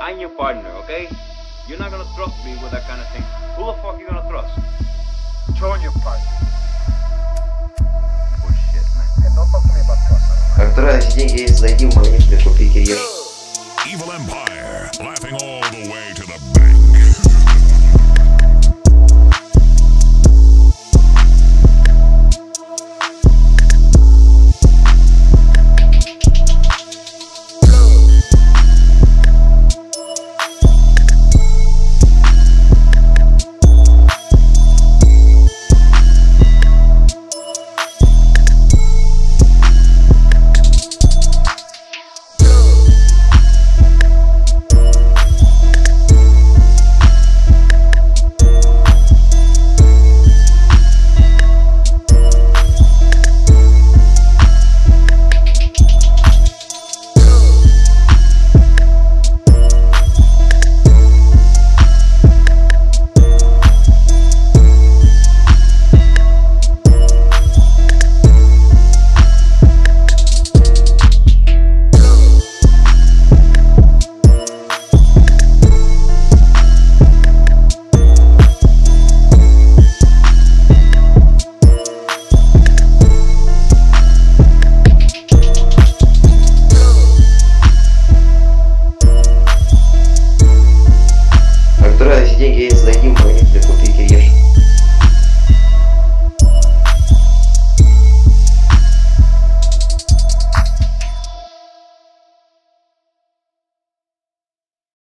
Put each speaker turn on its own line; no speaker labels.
I'm your partner, okay? You're not gonna trust me with that kind of thing. Who the fuck you gonna trust?
Join your partner.
Bullshit, man.
And don't talk to me about trust.
А вторая, эти деньги есть, зайди в магазин, купи кириеш.
Evil Empire, laughing all